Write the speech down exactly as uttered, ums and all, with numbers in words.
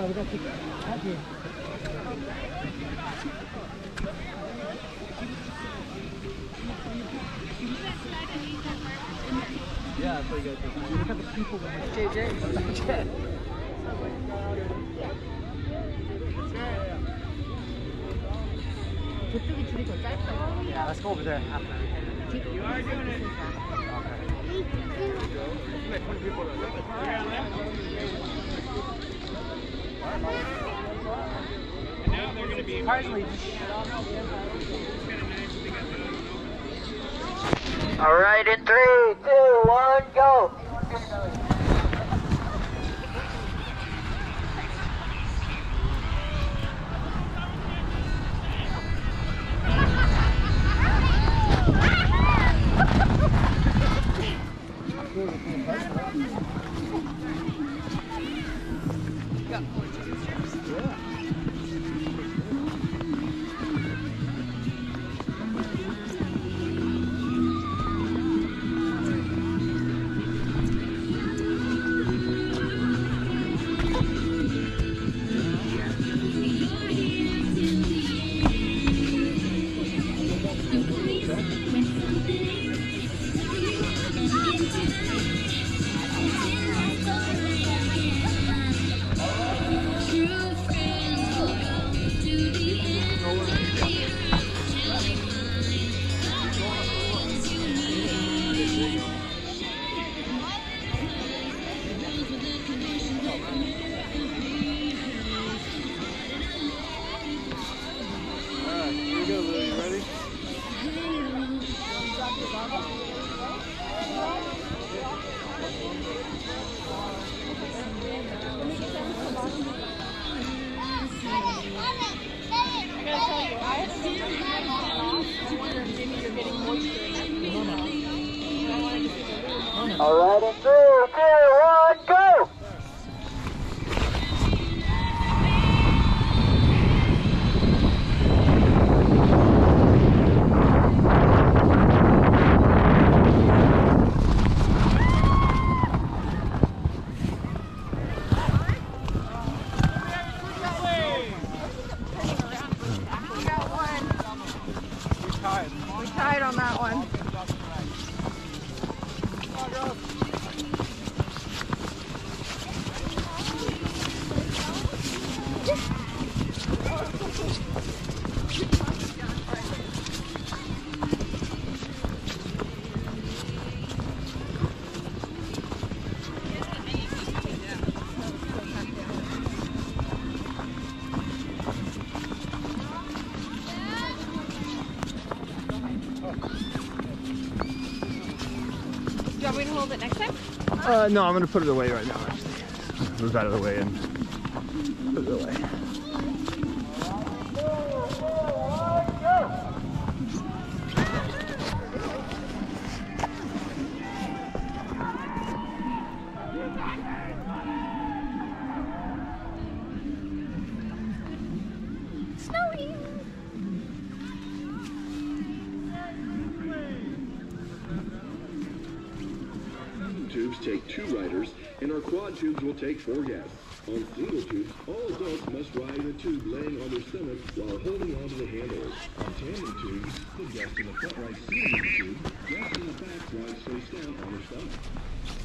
we got to out here. Yeah, that's pretty good. Look at the people behind J J. Yeah, let's go over there. You are doing it. And now they're going to be surprisingly. All right, in three, two, one, go. All right, in three, two, one, go! We tied on that one. Do you want me to hold it next time? Uh, no, I'm going to put it away right now, actually. Move out of the way and put it away. Snowy! Tubes take two riders, and our quad tubes will take four guests. On single tubes, all adults must ride in a tube laying on their stomach while holding onto the handles. On tandem tubes, the guest in the front ride seated in the tube, guests in the back ride face down on their stomach.